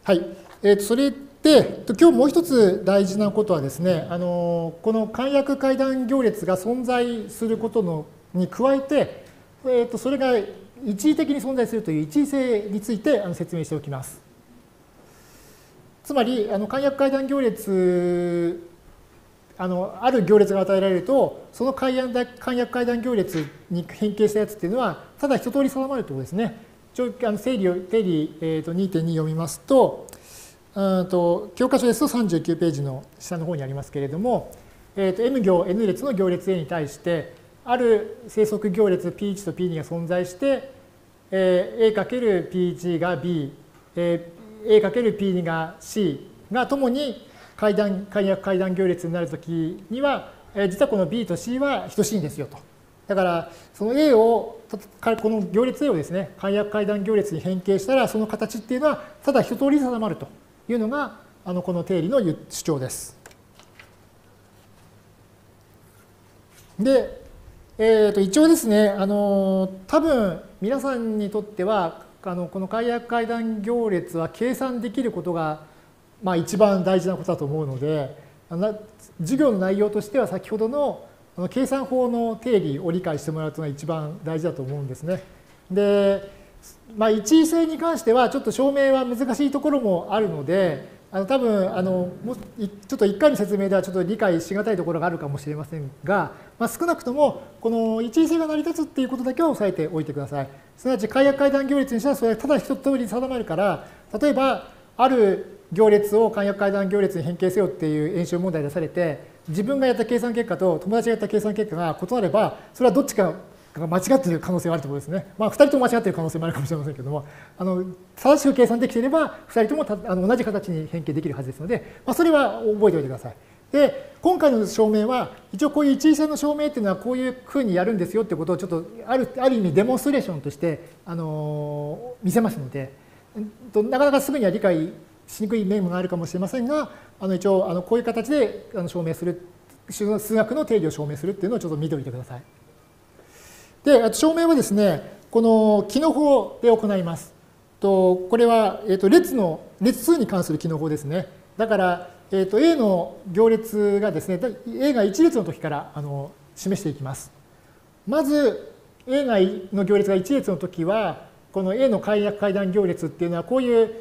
はい。それで、今日もう一つ大事なことはですね、この簡約階段行列が存在することに加えて、それが一時的に存在するという一時性について説明しておきます。つまり、簡約階段行列、ある行列が与えられると、その簡約階段行列に変形したやつっていうのは、ただ一通り定まるということですね。定理 2.2 読みますと、教科書ですと39ページの下の方にありますけれども、M 行 N 列の行列 A に対して、ある正則行列 P1 と P2 が存在して、A×P1 が B、A×P2 が C がともに簡約階段行列になるときには、実はこの B と C は等しいんですよと。だから、その A を、この行列 A をですね、簡約階段行列に変形したら、その形っていうのは、ただ一通り定まるというのが、この定理の主張です。で、一応ですね、多分皆さんにとっては、この簡約階段行列は計算できることが、一番大事なことだと思うので、授業の内容としては先ほどの計算法の定理を理解してもらうというのが一番大事だと思うんですね。で、一時性に関してはちょっと証明は難しいところもあるので、多分ちょっと1回の説明ではちょっと理解しがたいところがあるかもしれませんが、少なくともこの一時性が成り立つっていうことだけは押さえておいてください。すなわち簡約階段行列にしたらそれはただ一通り定まるから、例えばある行列を簡約階段行列に変形せよっていう演習問題出されて、自分がやった計算結果と友達がやった計算結果が異なれば、それはどっちかが間違っている可能性があるということですね。2人とも間違っている可能性もあるかもしれませんけども、正しく計算できていれば、2人とも同じ形に変形できるはずですので、それは覚えておいてください。で、今回の証明は、一応こういう一時性の証明っていうのはこういうふうにやるんですよってことをちょっとある意味デモンストレーションとして見せますので、なかなかすぐには理解しにくい面もあるかもしれませんが、一応こういう形で証明する、数学の定理を証明するっていうのをちょっと見ておいてください。で、証明はですね、この帰嚢法で行います。これは列数に関する帰嚢法ですね。だから、A の行列がですね、A が1列の時から示していきます。まず、A の行列が1列の時は、この A の簡約階段行列っていうのは、こういう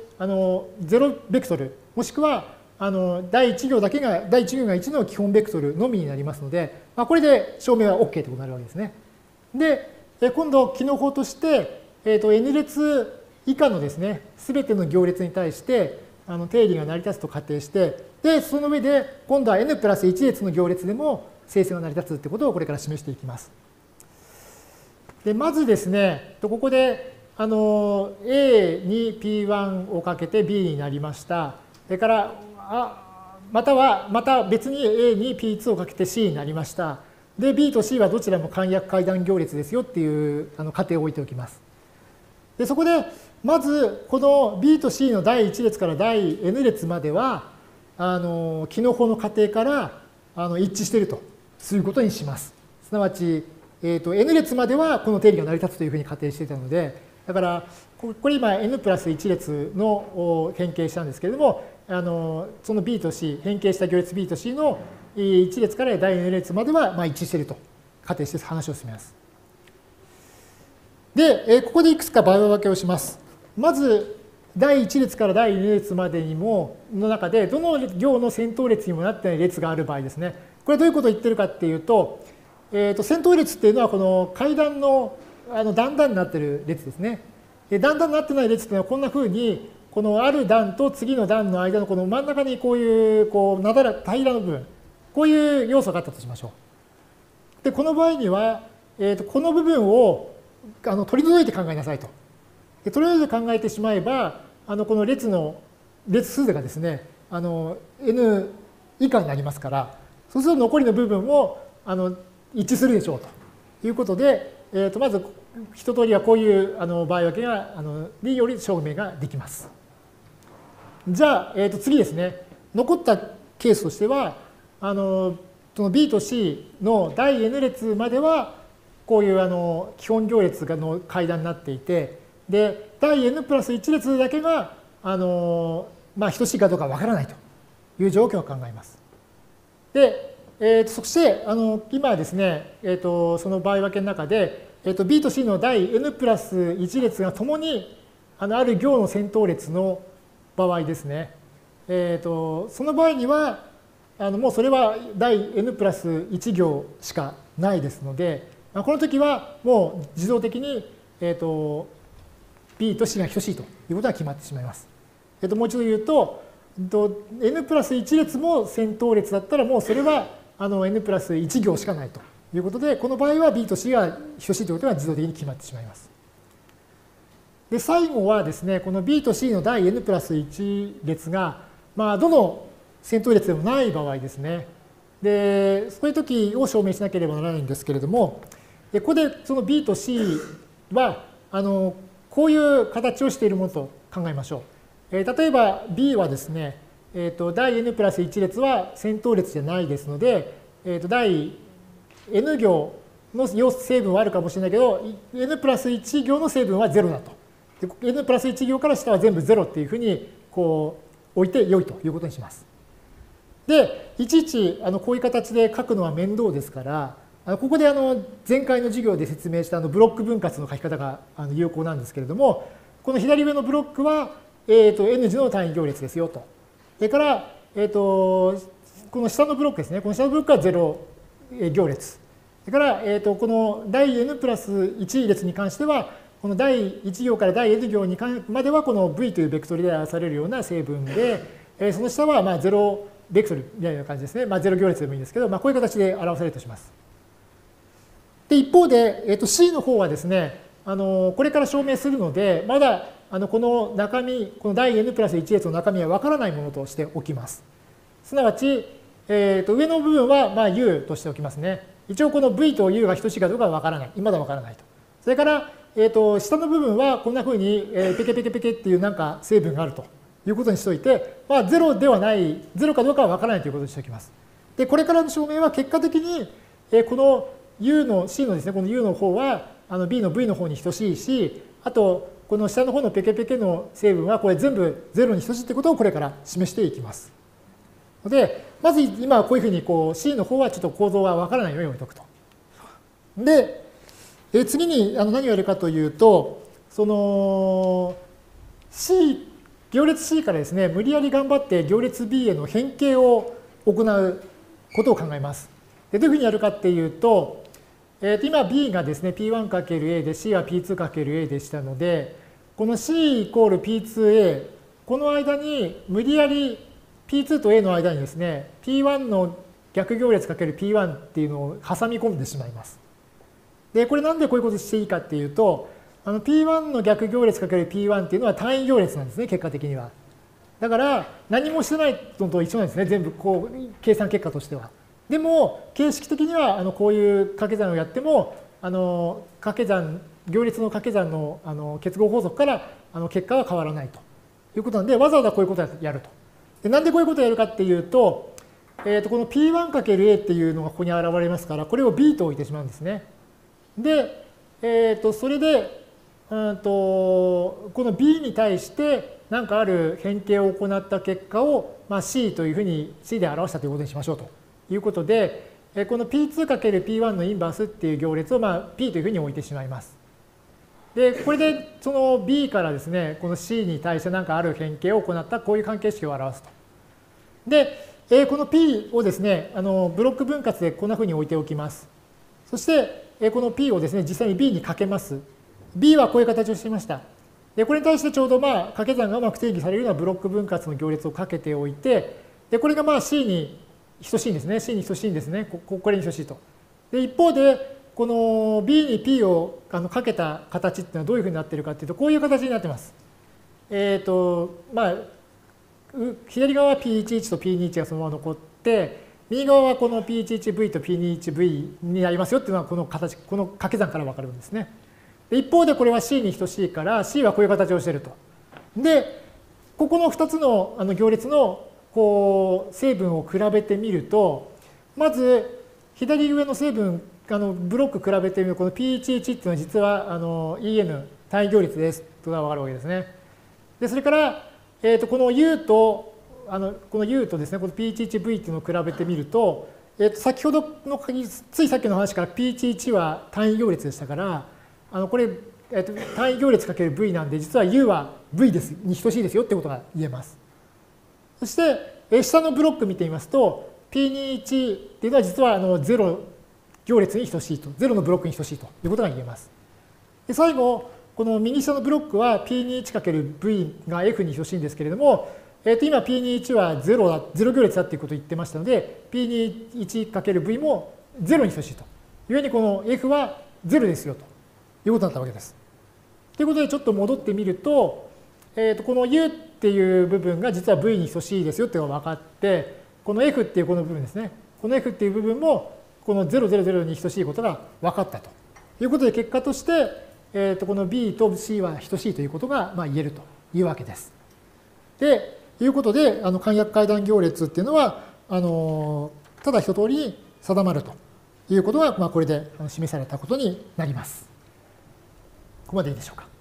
0ベクトル、もしくは第1行が1の基本ベクトルのみになりますので、これで証明は OK ということになるわけですね。で、今度、帰嚢法として、N 列以下のですね、すべての行列に対して、定理が成り立つと仮定して、で、その上で、今度は N プラス1列の行列でも整数が成り立つということをこれから示していきます。で、まずですね、ここで、A に P1 をかけて B になりました。それから、また別に A に P2 をかけて C になりました。で、B と C はどちらも簡約階段行列ですよっていう仮定を置いておきます。で、そこで、まず、この B と C の第1列から第 N 列までは、帰嚢法の仮定から一致しているとすることにします。すなわち、N 列まではこの定理が成り立つというふうに仮定していたので、だから、これ今 N プラス1列の変形したんですけれども、その B と C、変形した行列 B と C の1列から第 N 列までは一致していると仮定して話を進めます。で、ここでいくつか場合分けをします。まず、第1列から第2列までの中で、どの行の先頭列にもなっていない列がある場合ですね。これどういうことを言ってるかっていうと、先頭列っていうのはこの階段の段々になっている列ですね。段々になってない列っていうのはこんなふうに、このある段と次の段の間のこの真ん中にこういう平らの部分、こういう要素があったとしましょう。で、この場合には、この部分を取り除いて考えなさいと。で取り除いて考えてしまえば、この列数がですね、n 以下になりますから、そうすると残りの部分も一致するでしょうということで、まず一通りはこういう場合分けにより証明ができます。じゃあ、次ですね。残ったケースとしては、その B と C の第 N 列までは、こういう基本行列の階段になっていて、で、第 N プラス1列だけが等しいかどうかわからないという状況を考えます。で、そして今ですね、その場合分けの中で、B と C の第 n プラス1列がともにある行の先頭列の場合ですね。その場合にはもうそれは第 n プラス1行しかないですので、この時はもう自動的に、B と C が等しいということが決まってしまいます。もう一度言うと、n プラス1列も先頭列だったらもうそれはn プラス1行しかないということで、この場合は B と C が等しいということが自動的に決まってしまいます。で、最後はですね、この B と C の第 n プラス1列が、どの先頭列でもない場合ですね。で、そういう時を証明しなければならないんですけれども、ここでその B と C は、こういう形をしているものと考えましょう。例えば B はですね、第 n プラス1列は先頭列じゃないですので、第 n 行の成分はあるかもしれないけど、n プラス1行の成分は0だと。n プラス1行から下は全部0っていうふうにこう置いて良いということにします。で、いちいちこういう形で書くのは面倒ですから、ここで前回の授業で説明したブロック分割の書き方が有効なんですけれども、この左上のブロックは、n 次の単位行列ですよと。それから、この下のブロックですね。この下のブロックは0行列。それから、この第 n プラス1列に関しては、この第1行から第 n 行にまではこの v というベクトルで表されるような成分で、その下は0ベクトルみたいな感じですね。0行列でもいいんですけど、こういう形で表されるとします。で、一方で、C の方はですね、これから証明するので、まだこの中身、この第 n プラス1列の中身はわからないものとしておきます。すなわち、上の部分はu としておきますね。一応この v と u が等しいかどうかはわからない。まだわからないと。それから、下の部分はこんなふうに、ペケペケペケっていうなんか成分があるということにしておいて、0ではない、0かどうかはわからないということにしておきます。で、これからの証明は結果的に、この u の C のですね、この u の方はB の V の方に等しいし、あと、この下の方のペケペケの成分はこれ全部0に等しいということをこれから示していきます。で、まず今はこういうふうにこう C の方はちょっと構造がわからないように置いておくと。で、次に何をやるかというと、その C、行列 C からですね、無理やり頑張って行列 B への変形を行うことを考えます。で、どういうふうにやるかっていうと、今 B がですね、P1×A で C は P2×A でしたので、この C イコール P2A、この間に無理やり P2 と A の間にですね、P1 の逆行列 ×P1 っていうのを挟み込んでしまいます。で、これなんでこういうことしていいかっていうと、P1 の逆行列 ×P1 っていうのは単位行列なんですね、結果的には。だから、何もしてないのと一緒なんですね、全部こう、計算結果としては。でも、形式的にはこういう掛け算をやっても、掛け算、行列の掛け算の結合法則から結果は変わらないということなんで、わざわざこういうことをやると。で、なんでこういうことをやるかっていうと、この P1×A っていうのがここに現れますから、これを B と置いてしまうんですね。で、それで、この B に対して何かある変形を行った結果を、C というふうに C で表したということにしましょうということで、この P2×P1 のインバースっていう行列をP というふうに置いてしまいます。で、これでその B からですね、この C に対して何かある変形を行ったこういう関係式を表すと。で、この P をですね、ブロック分割でこんなふうに置いておきます。そして、この P をですね、実際に B にかけます。B はこういう形をしていました。で、これに対してちょうど掛け算がうまく定義されるようなブロック分割の行列をかけておいて、で、これがC に等しいんですね。C に等しいんですね。これに等しいと。で、一方で、この B に P をかけた形っていうのはどういうふうになっているかっていうと、こういう形になってます。左側は P11 と P21 がそのまま残って、右側はこの P11V と P21V になりますよっていうのはこの形、この掛け算から分かるんですね。で、一方でこれは C に等しいから C はこういう形をしていると。で、ここの2つの行列のこう成分を比べてみると、まず左上の成分、ブロック比べてみると、この P11 っていうのは実はEN 単位行列ですというのが分かるわけですね。で、それから、 この U と、この U とですね、この P11V っていうのを比べてみると、先ほどの、ついさっきの話から P11 は単位行列でしたから、これ、単位行列かける V なんで、実は U は V ですに等しいですよってことが言えます。そして、下のブロック見てみますと、P21 っていうのは実は0行列に等しいと、0のブロックに等しいということが言えます。で最後、この右下のブロックは P21×V が F に等しいんですけれども、今 P21 は0行列だっていうことを言ってましたので、P21×V も0に等しいと。ゆえにこの F は0ですよということになったわけです。ということでちょっと戻ってみると、この U っていう部分が実は V に等しいですよっていうのが分かって、この F っていうこの部分ですね。この F っていう部分もこの000に等しいことが分かったということで、結果として、この B と C は等しいということが言えるというわけです。で、いうことで、簡約階段行列っていうのは、ただ一通りに定まるということが、これで示されたことになります。ここまでいいでしょうか。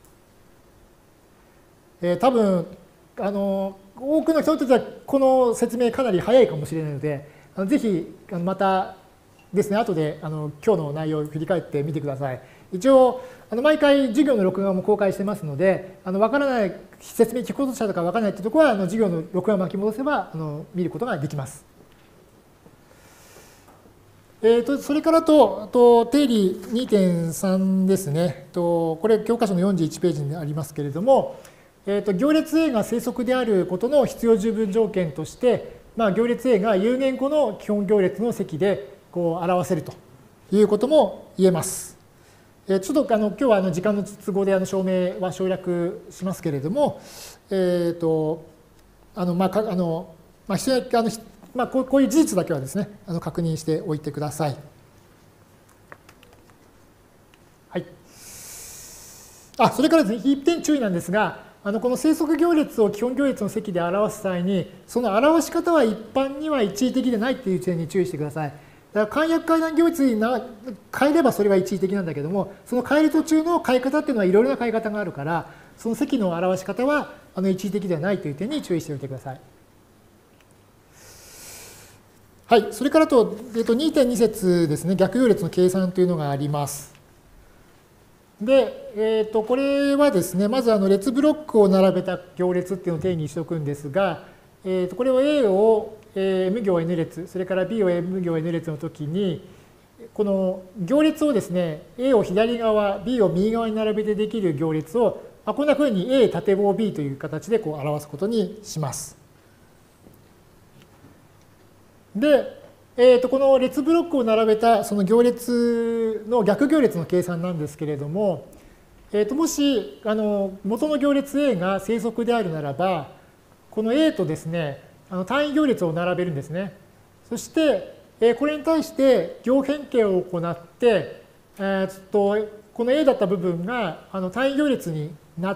多分、多くの人にとってはこの説明かなり早いかもしれないので、ぜひまたですね、後で今日の内容を振り返ってみてください。一応、毎回授業の録画も公開してますので、わからない、説明聞くことしたとかわからないというところは、授業の録画を巻き戻せば見ることができます。それから定理 2.3 ですね。これ、教科書の41ページにありますけれども、行列 A が正則であることの必要十分条件として、行列 A が有限個の基本行列の積で表せるということも言えます。ちょっと今日は時間の都合で証明は省略しますけれども、こういう事実だけはですね、確認しておいてください。はい。それからですね、一点注意なんですが、この正則行列を基本行列の積で表す際に、その表し方は一般には一時的でないっていう点に注意してください。だから簡約階段行列に変えればそれは一時的なんだけども、その変える途中の変え方っていうのはいろいろな変え方があるから、その積の表し方は一時的ではないという点に注意しておいてください。はい、それから2.2 節ですね、逆行列の計算というのがあります。で、これはですね、まず列ブロックを並べた行列っていうのを定義しておくんですが、これを A をM 行 N 列、それから B を M 行 N 列のときに、この行列をですね、A を左側、B を右側に並べてできる行列を、こんなふうに A 縦棒 B という形で表すことにします。で、この列ブロックを並べたその行列の逆行列の計算なんですけれども、もし元の行列 A が正則であるならば、この A とですね、単位行列を並べるんですね。そして、これに対して行変形を行って、この A だった部分が単位行列になって、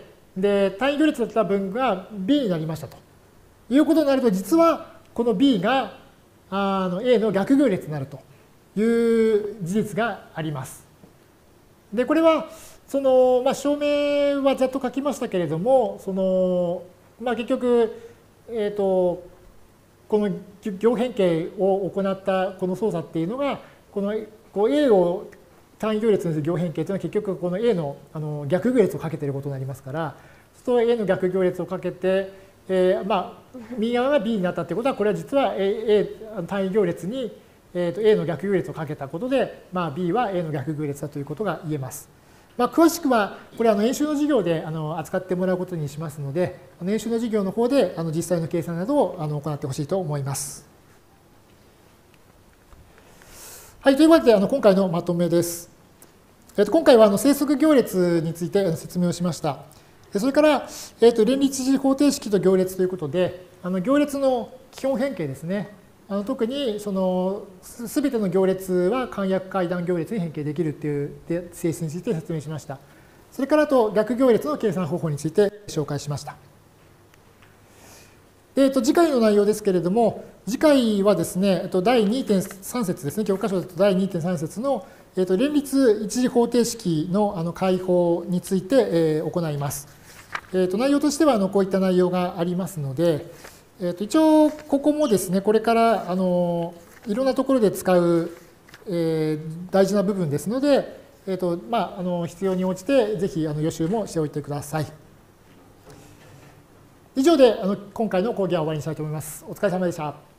で、単位行列だった分が B になりましたということになると、実はこの B がA の逆行列になるという事実があります。で、これは、証明はざっと書きましたけれども、結局、この行変形を行ったこの操作っていうのが、このA を単位行列にする行変形というのは結局この A の逆行列をかけていることになりますから、そうすると A の逆行列をかけて、右側が B になったということは、これは実は A 単位行列に A の逆行列をかけたことで、B は A の逆行列だということが言えます。詳しくは、これ演習の授業で扱ってもらうことにしますので、演習の授業の方で実際の計算などを行ってほしいと思います。はい、というわけで今回のまとめです。今回は正則行列について説明をしました。それから、連立一次方程式と行列ということで、行列の基本変形ですね。特にすべての行列は簡約階段行列に変形できるという性質について説明しました。それから逆行列の計算方法について紹介しました。次回の内容ですけれども、次回はですね、第 2.3 節ですね、教科書だと第 2.3 節の連立一次方程式の解法について行います。 内容としてはこういった内容がありますので、一応ここもですね、これからいろんなところで使う、大事な部分ですので、必要に応じてぜひ予習もしておいてください。以上で今回の講義は終わりにしたいと思います。お疲れ様でした。